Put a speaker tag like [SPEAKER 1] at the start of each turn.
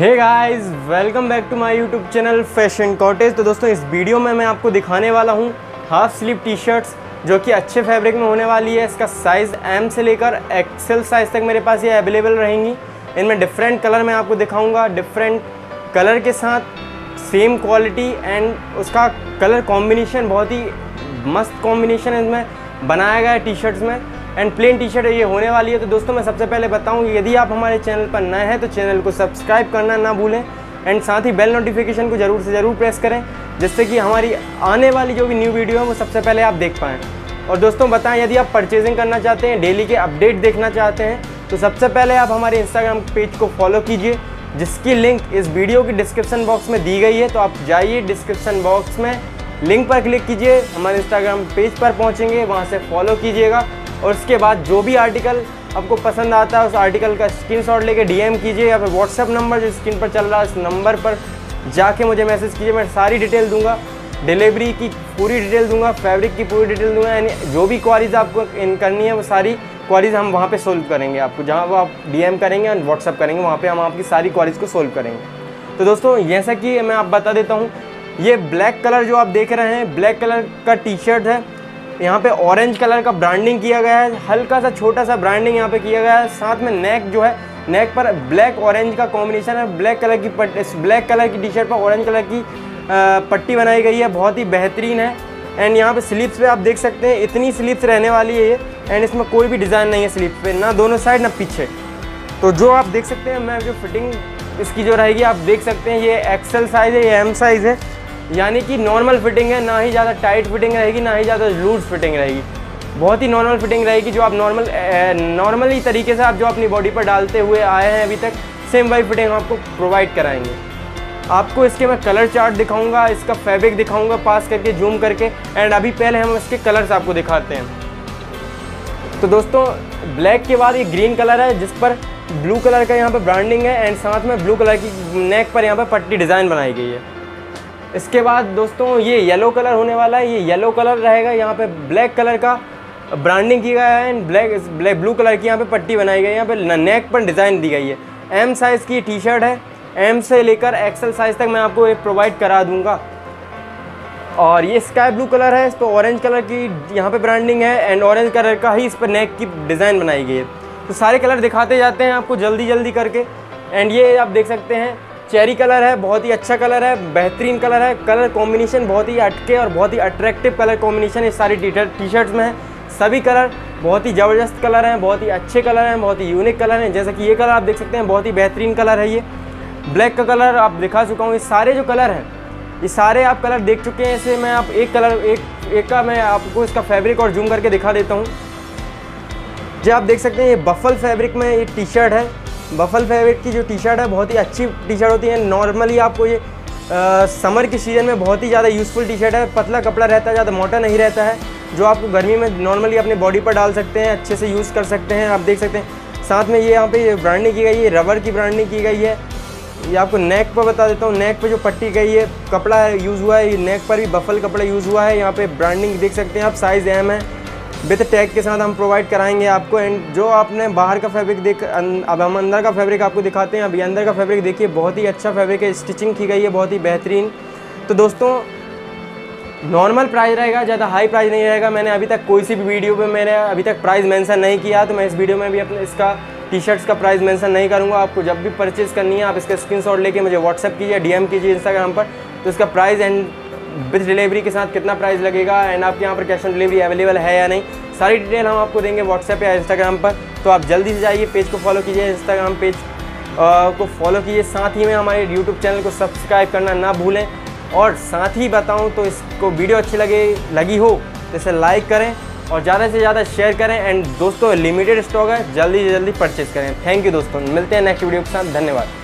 [SPEAKER 1] Hey guys, welcome back to my YouTube channel Fashion Cottage. तो दोस्तों, इस video में मैं आपको दिखाने वाला हूँ हाफ स्लीव टी शर्ट्स जो कि अच्छे फैब्रिक में होने वाली है। इसका साइज़ एम से लेकर एक्सेल साइज़ तक मेरे पास ये अवेलेबल रहेंगी। इनमें डिफरेंट कलर मैं आपको दिखाऊंगा, डिफरेंट कलर के साथ सेम क्वालिटी एंड उसका कलर कॉम्बिनेशन बहुत ही मस्त कॉम्बिनेशन इसमें बनाया गया है टी शर्ट्स में। एंड प्लेन टी शर्ट ये होने वाली है। तो दोस्तों, मैं सबसे पहले बताऊं, यदि आप हमारे चैनल पर नए हैं तो चैनल को सब्सक्राइब करना ना भूलें एंड साथ ही बेल नोटिफिकेशन को ज़रूर से ज़रूर प्रेस करें, जिससे कि हमारी आने वाली जो भी न्यू वीडियो है वो सबसे पहले आप देख पाएँ। और दोस्तों बताएं, यदि आप परचेजिंग करना चाहते हैं, डेली के अपडेट देखना चाहते हैं, तो सबसे पहले आप हमारे इंस्टाग्राम पेज को फॉलो कीजिए, जिसकी लिंक इस वीडियो की डिस्क्रिप्शन बॉक्स में दी गई है। तो आप जाइए डिस्क्रिप्शन बॉक्स में, लिंक पर क्लिक कीजिए, हमारे इंस्टाग्राम पेज पर पहुँचेंगे, वहाँ से फॉलो कीजिएगा। और उसके बाद जो भी आर्टिकल आपको पसंद आता है उस आर्टिकल का स्क्रीनशॉट लेके डीएम कीजिए, या फिर व्हाट्सएप नंबर जो स्क्रीन पर चल रहा है उस नंबर पर जाके मुझे मैसेज कीजिए। मैं सारी डिटेल दूंगा, डिलीवरी की पूरी डिटेल दूंगा, फैब्रिक की पूरी डिटेल दूंगा। यानी जो भी क्वारीज आपको करनी है वो सारी क्वारीज हम वहाँ पे सोल्व करेंगे। आपको जहाँ वो आप डीएम करेंगे और व्हाट्सएप करेंगे, वहाँ पे हम आपकी सारी क्वारीज को सोल्व करेंगे। तो दोस्तों, जैसा कि मैं आप बता देता हूँ, ये ब्लैक कलर जो आप देख रहे हैं, ब्लैक कलर का टी शर्ट है। यहाँ पे ऑरेंज कलर का ब्रांडिंग किया गया है, हल्का सा छोटा सा ब्रांडिंग यहाँ पे किया गया है। साथ में नेक जो है, नेक पर ब्लैक ऑरेंज का कॉम्बिनेशन है। ब्लैक कलर की टी शर्ट पर ऑरेंज कलर की पट्टी बनाई गई है, बहुत ही बेहतरीन है। एंड यहाँ पे स्लीव्स पे आप देख सकते हैं, इतनी स्लीव्स रहने वाली है ये। एंड इसमें कोई भी डिज़ाइन नहीं है स्लीव्स पे, ना दोनों साइड ना पीछे। तो जो आप देख सकते हैं, मैं जो फिटिंग इसकी जो रहेगी आप देख सकते हैं, ये एक्सेल साइज़ है, ये एम साइज़ है, यानी कि नॉर्मल फिटिंग है। ना ही ज़्यादा टाइट फिटिंग रहेगी, ना ही ज़्यादा लूज फिटिंग रहेगी। बहुत ही नॉर्मल फिटिंग रहेगी, जो आप नॉर्मली तरीके से आप जो अपनी बॉडी पर डालते हुए आए हैं अभी तक, सेम वही फिटिंग आपको प्रोवाइड कराएंगे। आपको इसके मैं कलर चार्ट दिखाऊंगा, इसका फैब्रिक दिखाऊंगा पास करके, जूम करके। एंड अभी पहले हम इसके कलर्स आपको दिखाते हैं। तो दोस्तों, ब्लैक के बाद ये ग्रीन कलर है, जिस पर ब्लू कलर का यहाँ पर ब्रांडिंग है एंड साथ में ब्लू कलर की नेक पर यहाँ पर पट्टी डिज़ाइन बनाई गई है। इसके बाद दोस्तों, ये येलो कलर होने वाला है। ये येलो कलर रहेगा, यहाँ पे ब्लैक कलर का ब्रांडिंग किया गया है एंड ब्लू कलर की यहाँ पे पट्टी बनाई गई है। यहाँ पे नेक पर डिज़ाइन दी गई है। एम साइज़ की टी शर्ट है, एम से लेकर एक्सेल साइज़ तक मैं आपको ये प्रोवाइड करा दूंगा। और ये स्काई ब्लू कलर है, इस पर ऑरेंज कलर की यहाँ पे ब्रांडिंग है एंड ऑरेंज कलर का ही इस पर नेक की डिज़ाइन बनाई गई है। तो सारे कलर दिखाते जाते हैं आपको जल्दी करके। एंड ये आप देख सकते हैं, चेरी कलर है, बहुत ही अच्छा कलर है, बेहतरीन कलर है। कलर कॉम्बिनेशन बहुत ही हटके और बहुत ही अट्रैक्टिव कलर कॉम्बिनेशन इस सारी टी शर्ट्स में है। सभी कलर बहुत ही ज़बरदस्त कलर हैं, बहुत ही अच्छे कलर हैं, बहुत ही यूनिक कलर हैं। जैसा कि ये कलर आप देख सकते हैं, बहुत ही बेहतरीन कलर है। ये ब्लैक का कलर आप दिखा चुका हूँ। ये सारे जो कलर हैं, ये सारे आप कलर देख चुके हैं। इसे मैं आप एक का मैं आपको इसका फैब्रिक और जूम करके दिखा देता हूँ। जो आप देख सकते हैं, ये बफल फैब्रिक में ये टी शर्ट है। बफल फैब्रिक की जो टी शर्ट है, बहुत ही अच्छी टी शर्ट होती है। नॉर्मली आपको ये समर के सीज़न में बहुत ही ज़्यादा यूज़फुल टी शर्ट है। पतला कपड़ा रहता है, ज़्यादा मोटा नहीं रहता है, जो आपको गर्मी में नॉर्मली अपनी बॉडी पर डाल सकते हैं, अच्छे से यूज़ कर सकते हैं। आप देख सकते हैं, साथ में ये यहाँ पे ब्रांडिंग की गई है, रबर की ब्रांडिंग की गई है। ये आपको नेक पर बता देता हूँ, नेक पर जो पट्टी गई है, कपड़ा यूज़ हुआ है, ये नेक पर भी बफल कपड़ा यूज़ हुआ है। यहाँ पर ब्रांडिंग देख सकते हैं आप, साइज़ एम है, विद टैग के साथ हम प्रोवाइड कराएंगे आपको। एंड जो आपने बाहर का फैब्रिक अब हम अंदर का फैब्रिक आपको दिखाते हैं। अभी अंदर का फैब्रिक देखिए, बहुत ही अच्छा फैब्रिक है, स्टिचिंग की गई है बहुत ही बेहतरीन। तो दोस्तों, नॉर्मल प्राइस रहेगा, ज़्यादा हाई प्राइस नहीं रहेगा। मैंने अभी तक कोई सी भी वीडियो में मैंने अभी तक प्राइस मेंशन नहीं किया, तो मैं इस वीडियो में भी अपने इसका टी शर्ट्स का प्राइस मेंशन नहीं करूँगा। आपको जब भी परचेज़ करनी है, आप इसका स्क्रीनशॉट लेके मुझे व्हाट्सएप कीजिए, डीएम कीजिए इंस्टाग्राम पर। तो इसका प्राइस एंड विद डिलीवरी के साथ कितना प्राइस लगेगा एंड आपके यहाँ पर कैश ऑन डिलीवरी अवेलेबल है या नहीं, सारी डिटेल हम आपको देंगे व्हाट्सएप या इंस्टाग्राम पर। तो आप जल्दी से जाइए, पेज को फॉलो कीजिए, इंस्टाग्राम पेज को फॉलो कीजिए। साथ ही में हमारे यूट्यूब चैनल को सब्सक्राइब करना ना भूलें। और साथ ही बताऊं तो, इसको वीडियो अच्छी लगी हो तो इसे लाइक करें और ज़्यादा से ज़्यादा शेयर करें। एंड दोस्तों, लिमिटेड स्टॉक है, जल्दी से जल्दी परचेज़ करें। थैंक यू दोस्तों, मिलते हैं नेक्स्ट वीडियो के साथ। धन्यवाद।